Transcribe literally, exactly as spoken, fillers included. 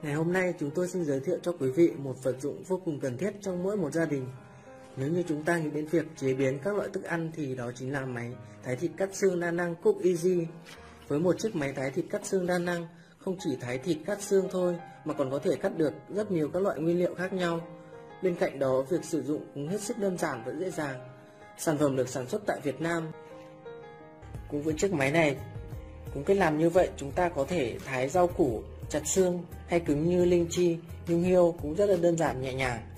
Ngày hôm nay chúng tôi xin giới thiệu cho quý vị một vật dụng vô cùng cần thiết trong mỗi một gia đình. Nếu như chúng ta nghĩ đến việc chế biến các loại thức ăn thì đó chính là máy thái thịt cắt xương đa năng Cook Easy. Với một chiếc máy thái thịt cắt xương đa năng, không chỉ thái thịt cắt xương thôi mà còn có thể cắt được rất nhiều các loại nguyên liệu khác nhau. Bên cạnh đó, việc sử dụng cũng hết sức đơn giản và dễ dàng. Sản phẩm được sản xuất tại Việt Nam. Cùng với chiếc máy này, cũng cách làm như vậy chúng ta có thể thái rau củ, chặt xương hay cứng như linh chi, nhung hiêu cũng rất là đơn giản nhẹ nhàng.